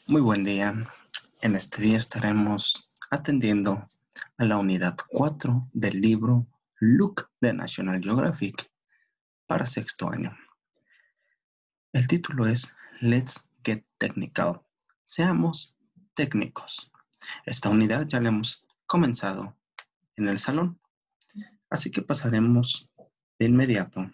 Muy buen día. En este día estaremos atendiendo a la unidad 4 del libro Look de National Geographic para sexto año. El título es Let's Get Technical. Seamos técnicos. Esta unidad ya la hemos comenzado en el salón, así que pasaremos de inmediato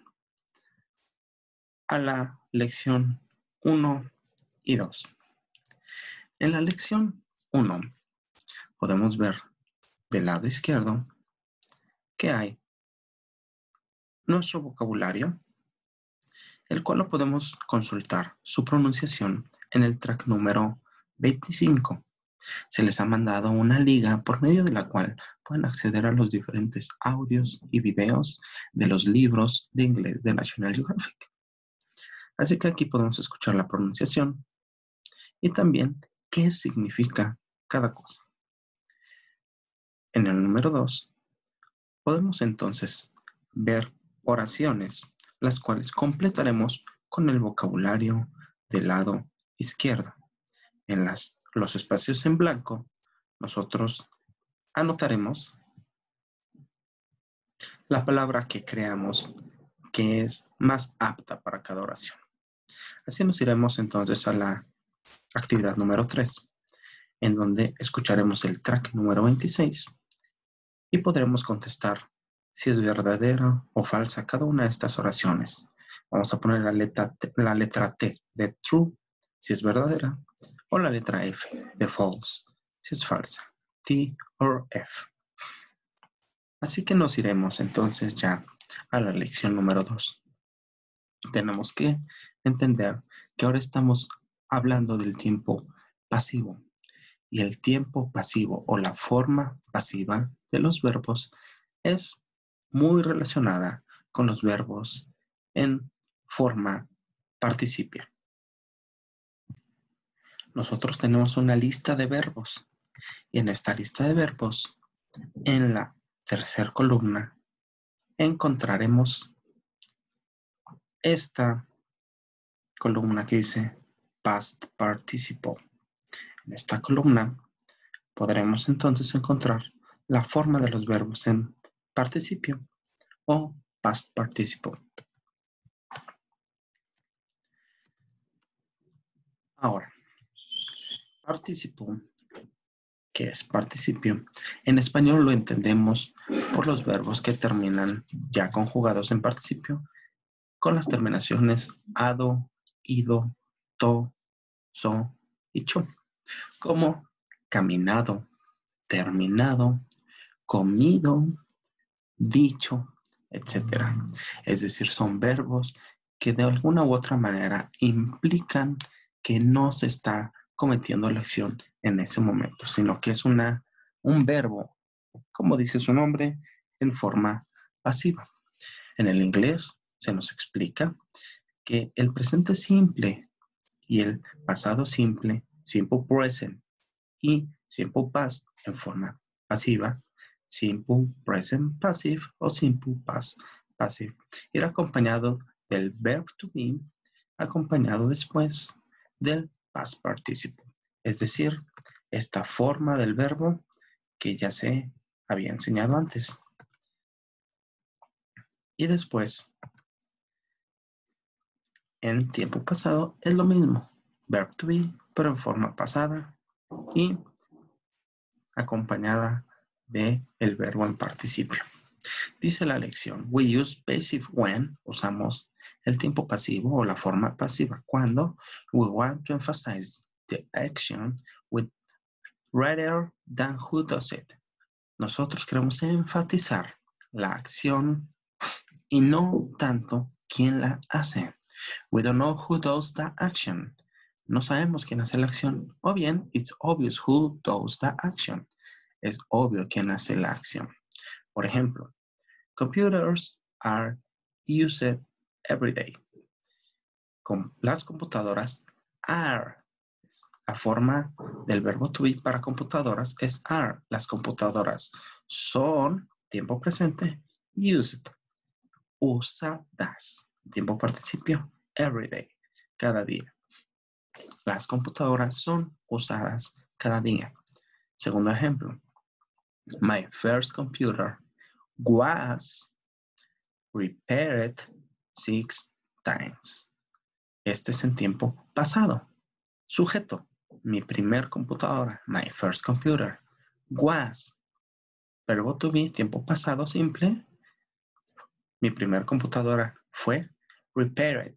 a la lección 1 y 2. En la lección 1 podemos ver del lado izquierdo que hay nuestro vocabulario, el cual lo podemos consultar su pronunciación en el track número 25. Se les ha mandado una liga por medio de la cual pueden acceder a los diferentes audios y videos de los libros de inglés de National Geographic. Así que aquí podemos escuchar la pronunciación y también qué significa cada cosa. En el número 2 podemos entonces ver oraciones, las cuales completaremos con el vocabulario del lado izquierdo. En los espacios en blanco, nosotros anotaremos la palabra que creamos que es más apta para cada oración. Así nos iremos entonces a la actividad número 3, en donde escucharemos el track número 26 y podremos contestar si es verdadera o falsa cada una de estas oraciones. Vamos a poner la letra T de true, si es verdadera, o la letra F de false, si es falsa. T o F. Así que nos iremos entonces ya a la lección número 2. Tenemos que entender que ahora estamos hablando del tiempo pasivo. Y el tiempo pasivo o la forma pasiva de los verbos es muy relacionada con los verbos en forma participio. Nosotros tenemos una lista de verbos y en esta lista de verbos, en la tercera columna, encontraremos esta columna que dice past participle. En esta columna podremos entonces encontrar la forma de los verbos en participio o past participle. Ahora, participle, que es participio, en español lo entendemos por los verbos que terminan ya conjugados en participio con las terminaciones ado, ido, to, so y cho, como caminado, terminado, comido, dicho, etc. Es decir, son verbos que de alguna u otra manera implican que no se está cometiendo la acción en ese momento, sino que es un verbo, como dice su nombre, en forma pasiva. En el inglés se nos explica que el presente simple y el pasado simple, simple present y simple past en forma pasiva, simple present passive o simple past passive, ir acompañado del verb to be, acompañado después del past participle, es decir, esta forma del verbo que ya se había enseñado antes. Y después, en tiempo pasado es lo mismo, verb to be, pero en forma pasada y acompañada de el verbo en participio. Dice la lección, we use passive when, usamos el tiempo pasivo o la forma pasiva cuando we want to emphasize the action with rather than who does it. Nosotros queremos enfatizar la acción y no tanto quién la hace. We don't know who does the action. No sabemos quién hace la acción. O bien, it's obvious who does the action. Es obvio quién hace la acción. Por ejemplo, computers are used every day. Las computadoras are. La forma del verbo to be para computadoras es are. Las computadoras son, tiempo presente, used, usadas. Tiempo participio, every day, cada día. Las computadoras son usadas cada día. Segundo ejemplo. My first computer was repaired 6 times. Este es en tiempo pasado. Sujeto. Mi primer computadora. My first computer was. Verbo to be, tiempo pasado simple. Mi primer computadora fue repaired.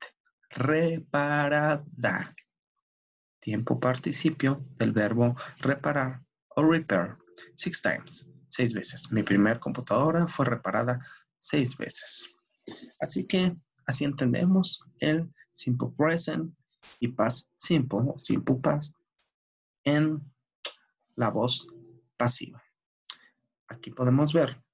Reparada. Tiempo participio del verbo reparar o repair. 6 times. 6 veces. Mi primer computadora fue reparada 6 veces. Así que así entendemos el simple present y past simple o simple past en la voz pasiva. Aquí podemos ver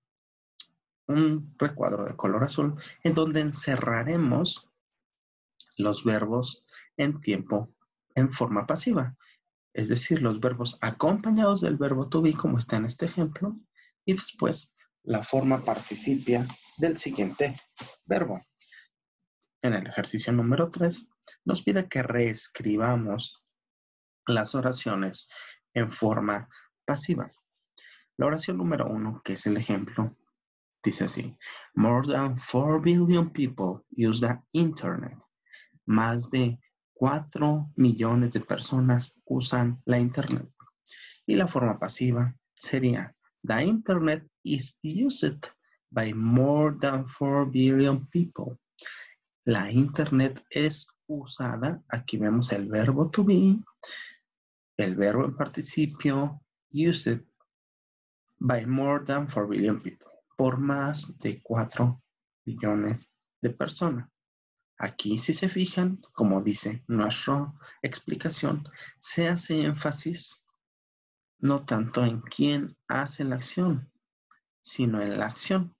un recuadro de color azul en donde encerraremos los verbos en tiempo en forma pasiva. Es decir, los verbos acompañados del verbo to be, como está en este ejemplo, y después la forma participia del siguiente verbo. En el ejercicio número 3, nos pide que reescribamos las oraciones en forma pasiva. La oración número 1, que es el ejemplo, dice así: More than 4 billion people use the internet. Más de 4 millones de personas usan la internet. Y la forma pasiva sería: The internet is used by more than 4 billion people. La internet es usada, aquí vemos el verbo to be, el verbo en participio, used by more than 4 billion people, por más de 4 billones de personas. Aquí, si se fijan, como dice nuestra explicación, se hace énfasis no tanto en quién hace la acción, sino en la acción.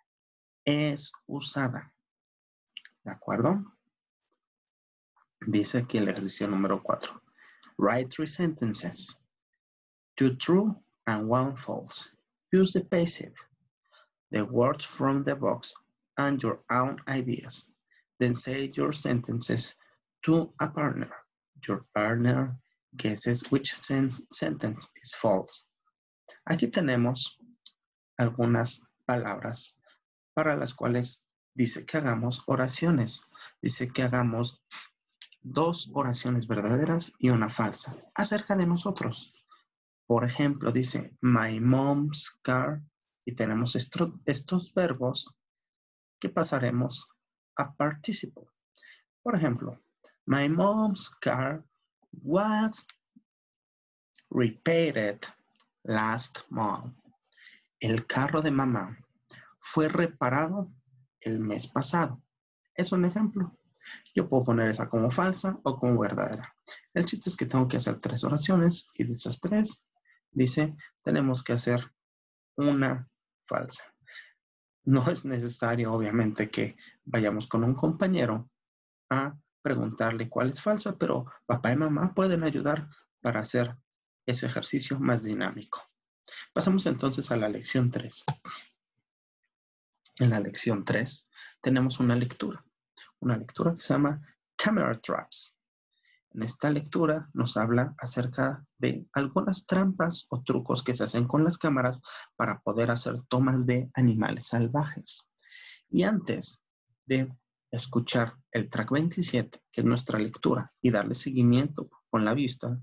Es usada. ¿De acuerdo? Dice aquí el ejercicio número 4. Write 3 sentences. 2 true and 1 false. Use the passive, the words from the box, and your own ideas. Then say your sentences to a partner. Your partner guesses which sentence is false. Aquí tenemos algunas palabras para las cuales dice que hagamos oraciones. Dice que hagamos 2 oraciones verdaderas y una falsa acerca de nosotros. Por ejemplo, dice my mom's car, y tenemos estos verbos que pasaremos a participle. Por ejemplo, my mom's car was repaired last month. El carro de mamá fue reparado el mes pasado. Es un ejemplo. Yo puedo poner esa como falsa o como verdadera. El chiste es que tengo que hacer 3 oraciones y de esas 3 dice, tenemos que hacer una falsa. No es necesario, obviamente, que vayamos con un compañero a preguntarle cuál es falsa, pero papá y mamá pueden ayudar para hacer ese ejercicio más dinámico. Pasamos entonces a la lección 3. En la lección 3 tenemos una lectura que se llama Camera Traps. En esta lectura nos habla acerca de algunas trampas o trucos que se hacen con las cámaras para poder hacer tomas de animales salvajes. Y antes de escuchar el track 27, que es nuestra lectura, y darle seguimiento con la vista,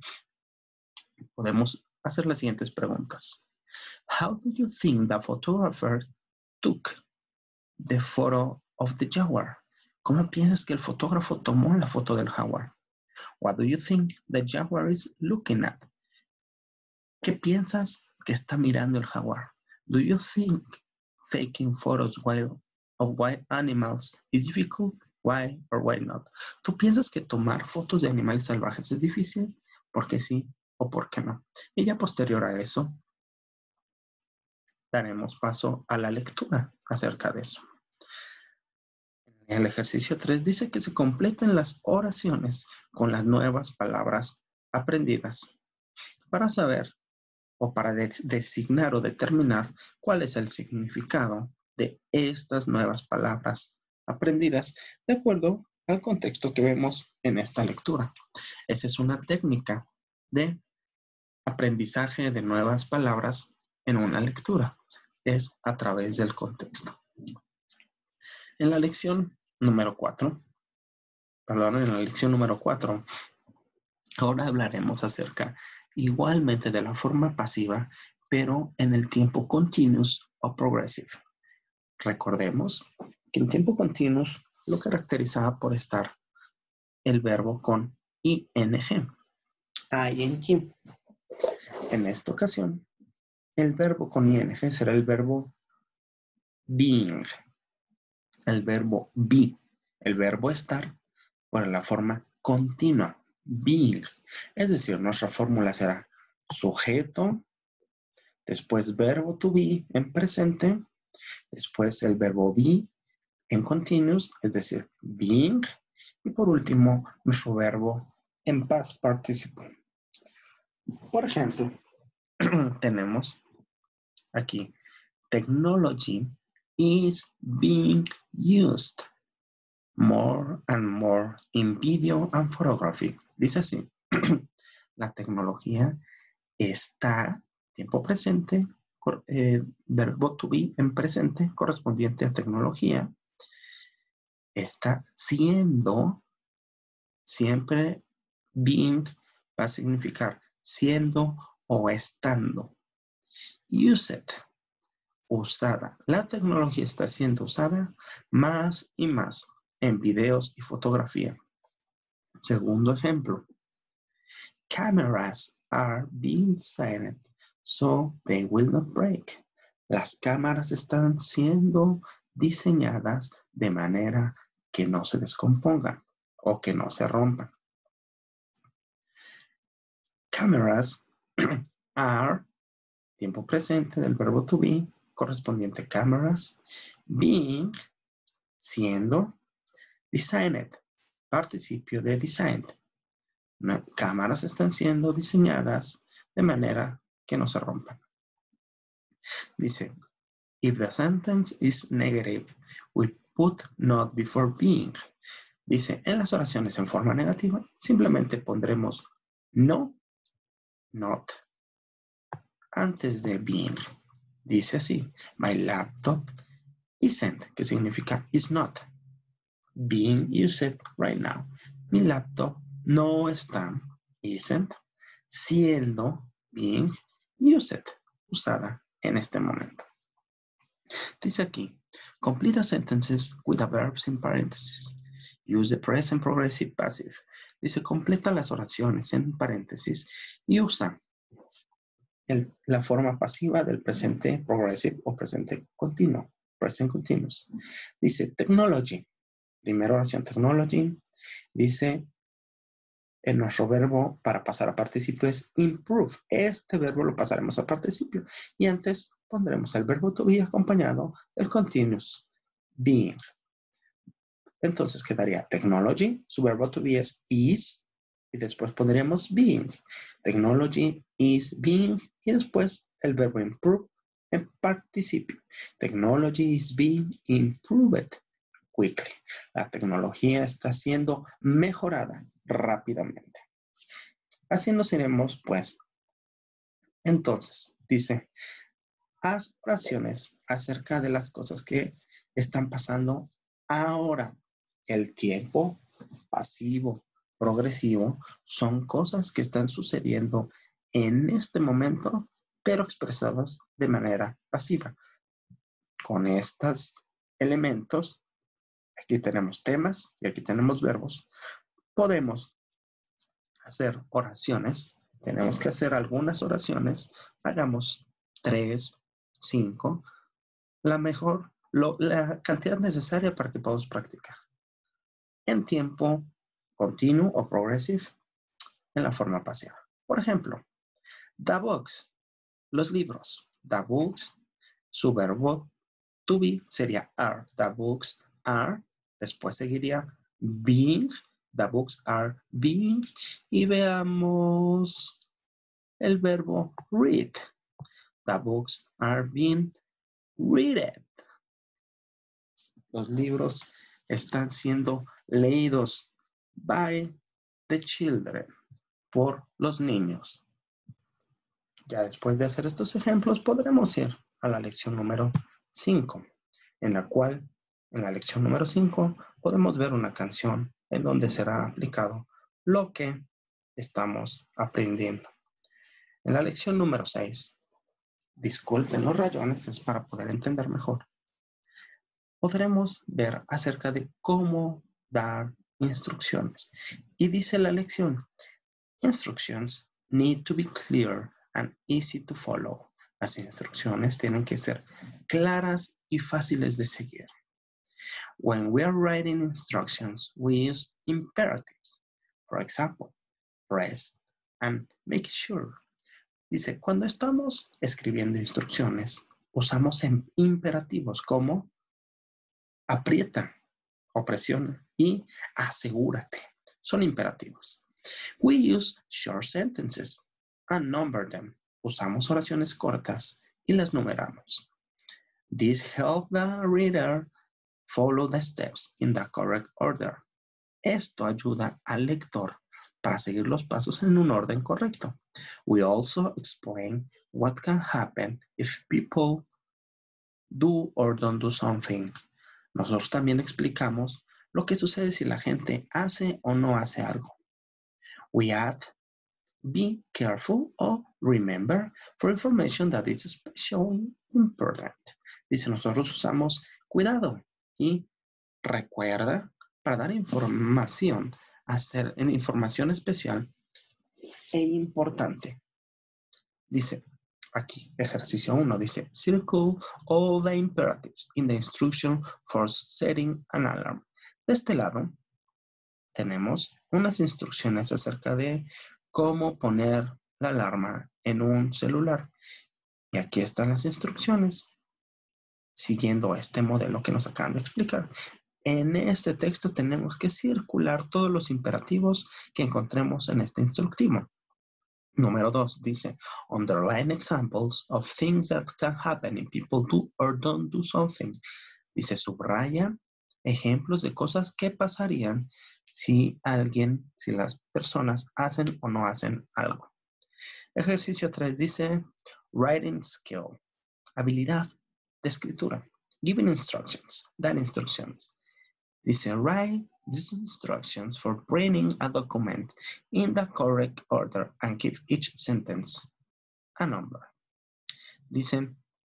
podemos hacer las siguientes preguntas. How do you think the photographer took the photo of the jaguar? ¿Cómo piensas que el fotógrafo tomó la foto del jaguar? What do you think the jaguar is looking at? ¿Qué piensas que está mirando el jaguar? Do you think taking photos of wild animals is difficult? Why or why not? ¿Tú piensas que tomar fotos de animales salvajes es difícil? ¿Por qué sí o por qué no? Y ya posterior a eso, daremos paso a la lectura acerca de eso. El ejercicio 3 dice que se completen las oraciones con las nuevas palabras aprendidas para saber o para designar o determinar cuál es el significado de estas nuevas palabras aprendidas de acuerdo al contexto que vemos en esta lectura. Esa es una técnica de aprendizaje de nuevas palabras en una lectura. Es a través del contexto. En la lección número 4, ahora hablaremos acerca igualmente de la forma pasiva, pero en el tiempo continuous o progressive. Recordemos que el tiempo continuous lo caracterizaba por estar el verbo con ing. En esta ocasión, el verbo con ing será el verbo being, el verbo be, el verbo estar por la forma continua, being. Es decir, nuestra fórmula será sujeto, después verbo to be en presente, después el verbo be en continuous, es decir, being, y por último, nuestro verbo en past participle. Por ejemplo, tenemos aquí, technology is being used more and more in video and photography. Dice así, la tecnología está, tiempo presente, verbo to be en presente correspondiente a tecnología, está siendo, siempre being va a significar siendo o estando. Used, usada. La tecnología está siendo usada más y más en videos y fotografía. Segundo ejemplo. Cameras are being designed so they will not break. Las cámaras están siendo diseñadas de manera que no se descompongan o que no se rompan. Cameras are, tiempo presente del verbo to be, correspondiente cameras, being, siendo, designed, participio de designed. Cámaras están siendo diseñadas de manera que no se rompan. Dice, if the sentence is negative, we put not before being. Dice, en las oraciones en forma negativa, simplemente pondremos no, not, antes de being. Dice así, my laptop isn't, que significa is not, being used right now. Mi laptop no está, isn't, siendo, being used, usada en este momento. Dice aquí, complete the sentences with the verbs in parentheses. Use the present progressive passive. Dice, completa las oraciones en paréntesis y usa la forma pasiva del presente progressive o presente continuo, present continuous. Dice, technology. Primera oración, technology. Dice, en nuestro verbo para pasar a participio es improve. Este verbo lo pasaremos a participio. Y antes pondremos el verbo to be acompañado del continuous, being. Entonces quedaría technology, su verbo to be es is, y después pondríamos being. Technology is being, y después el verbo improve en participio. Technology is being improved quickly. La tecnología está siendo mejorada rápidamente. Así nos iremos, pues. Entonces, dice, haz oraciones acerca de las cosas que están pasando ahora. El tiempo pasivo, progresivo, son cosas que están sucediendo en este momento, pero expresados de manera pasiva. Con estos elementos, aquí tenemos temas y aquí tenemos verbos, podemos hacer oraciones. Tenemos que hacer algunas oraciones. Hagamos 3, 5, la cantidad necesaria para que podamos practicar. En tiempo continuo o progressive, en la forma pasiva. Por ejemplo, the books, los libros. The books, su verbo to be sería are. The books are. Después seguiría being. The books are being. Y veamos el verbo read. The books are being read. Los libros están siendo leídos by the children, por los niños. Ya después de hacer estos ejemplos, podremos ir a la lección número 5, en la cual, en la lección número 5, podemos ver una canción en donde será aplicado lo que estamos aprendiendo. En la lección número 6, disculpen los rayones, es para poder entender mejor, podremos ver acerca de cómo dar instrucciones. Y dice la lección, instructions need to be clear and easy to follow. Las instrucciones tienen que ser claras y fáciles de seguir. When we are writing instructions, we use imperatives. For example, press and make sure. Dice, cuando estamos escribiendo instrucciones, usamos imperativos como aprieta o presiona y asegúrate. Son imperativos. We use short sentences and number them. Usamos oraciones cortas y las numeramos. This helps the reader follow the steps in the correct order. Esto ayuda al lector para seguir los pasos en un orden correcto. We also explain what can happen if people do or don't do something. Nosotros también explicamos lo que sucede si la gente hace o no hace algo. We add, be careful or remember for information that is especially important. Dice, nosotros usamos cuidado y recuerda para dar información, información especial e importante. Dice, aquí, ejercicio 1, dice, circle all the imperatives in the instruction for setting an alarm. De este lado, tenemos unas instrucciones acerca de cómo poner la alarma en un celular. Y aquí están las instrucciones, siguiendo este modelo que nos acaban de explicar. En este texto tenemos que circular todos los imperativos que encontremos en este instructivo. Número 2 dice, underline examples of things that can happen if people do or don't do something. Dice, subraya ejemplos de cosas que pasarían si las personas hacen o no hacen algo. Ejercicio 3 dice, writing skill, habilidad de escritura. Giving instructions, dar instrucciones. Dice, write these instructions for printing a document in the correct order and give each sentence a number. Dice,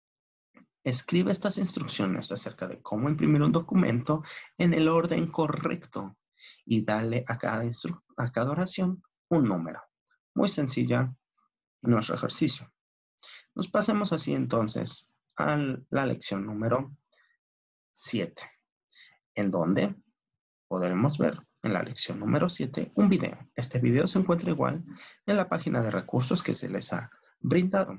escribe estas instrucciones acerca de cómo imprimir un documento en el orden correcto y dale a cada oración un número. Muy sencilla nuestro ejercicio. Nos pasemos así entonces a la lección número 7, en donde podremos ver en la lección número 7 un video. Este video se encuentra igual en la página de recursos que se les ha brindado.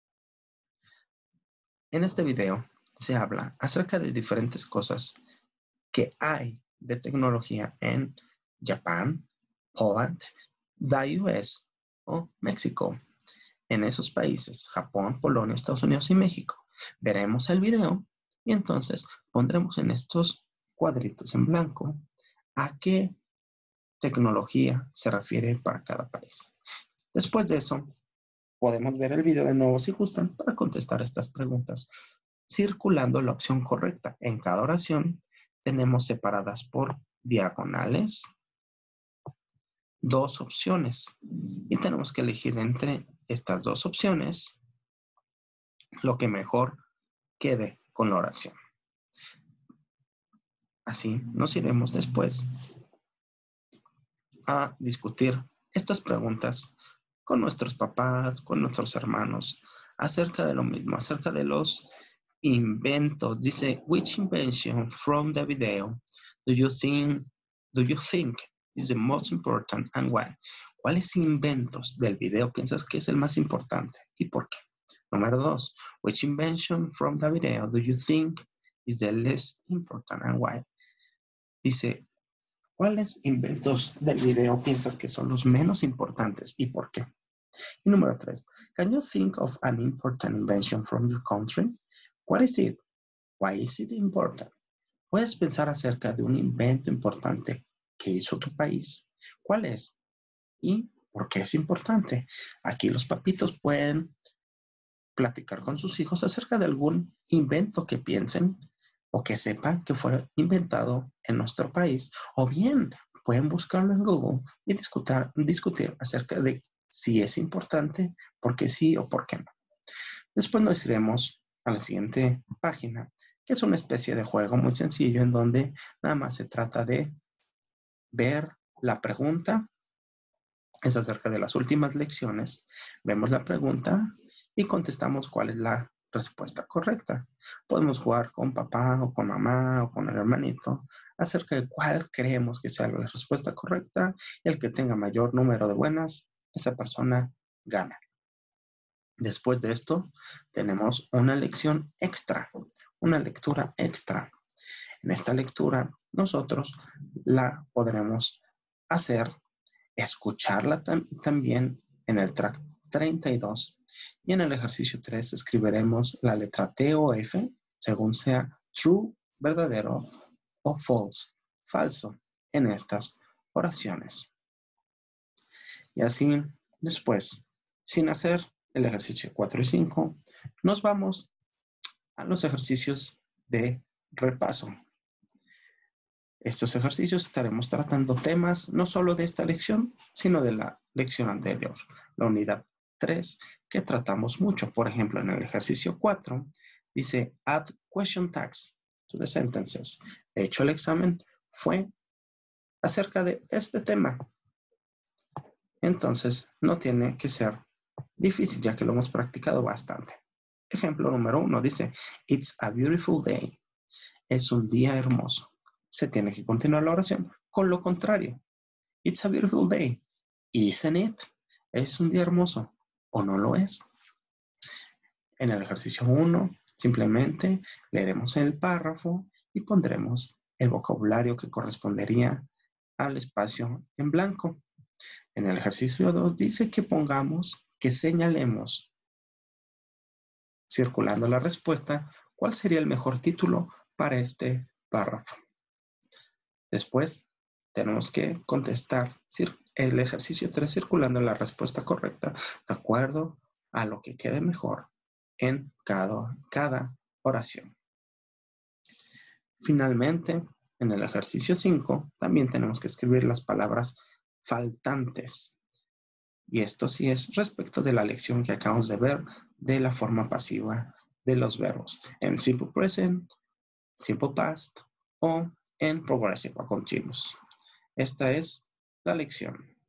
En este video se habla acerca de diferentes cosas que hay de tecnología en Japón, Poland, the US o México. En esos países, Japón, Polonia, Estados Unidos y México. Veremos el video y entonces pondremos en estos cuadritos en blanco a qué tecnología se refiere para cada país. Después de eso, podemos ver el video de nuevo si gustan para contestar estas preguntas, circulando la opción correcta. En cada oración tenemos separadas por diagonales 2 opciones y tenemos que elegir entre estas 2 opciones lo que mejor quede con la oración. Así nos iremos después a discutir estas preguntas con nuestros papás, con nuestros hermanos, acerca de lo mismo, acerca de los inventos. Dice, which invention from the video do you think is the most important and why? ¿Cuáles inventos del video piensas que es el más importante y por qué? Número 2, which invention from the video do you think is the least important and why? Dice, ¿cuáles inventos del video piensas que son los menos importantes y por qué? Y número 3, can you think of an important invention from your country? What is it? Why is it important? Puedes pensar acerca de un invento importante que hizo tu país. ¿Cuál es? ¿Y por qué es importante? Aquí los papitos pueden platicar con sus hijos acerca de algún invento que piensen o que sepan que fue inventado en nuestro país, o bien pueden buscarlo en Google y discutir acerca de si es importante, por qué sí o por qué no. Después nos iremos a la siguiente página, que es una especie de juego muy sencillo en donde nada más se trata de ver la pregunta. Es acerca de las últimas lecciones. Vemos la pregunta y contestamos cuál es la respuesta correcta. Podemos jugar con papá o con mamá o con el hermanito acerca de cuál creemos que sea la respuesta correcta, y el que tenga mayor número de buenas, esa persona gana. Después de esto, tenemos una lección extra, una lectura extra. En esta lectura, nosotros la podremos hacer, escucharla también en el track 32, y en el ejercicio 3 escribiremos la letra T o F según sea true, verdadero, o false, falso, en estas oraciones. Y así, después, sin hacer el ejercicio 4 y 5, nos vamos a los ejercicios de repaso. Estos ejercicios estaremos tratando temas no solo de esta lección, sino de la lección anterior, la unidad 3, que tratamos mucho. Por ejemplo, en el ejercicio 4 dice add question tags to the sentences. De hecho, el examen fue acerca de este tema. Entonces, no tiene que ser difícil, ya que lo hemos practicado bastante. Ejemplo número 1 dice, it's a beautiful day. Es un día hermoso. Se tiene que continuar la oración con lo contrario. It's a beautiful day. Isn't it? Es un día hermoso. ¿O no lo es? En el ejercicio 1, simplemente leeremos el párrafo y pondremos el vocabulario que correspondería al espacio en blanco. En el ejercicio 2 dice que señalemos, circulando la respuesta, cuál sería el mejor título para este párrafo. Después, tenemos que contestar el ejercicio 3 circulando la respuesta correcta de acuerdo a lo que quede mejor en cada oración. Finalmente, en el ejercicio 5, también tenemos que escribir las palabras faltantes. Y esto sí es respecto de la lección que acabamos de ver de la forma pasiva de los verbos en simple present, simple past o en progressive o continuous. Esta es la lección.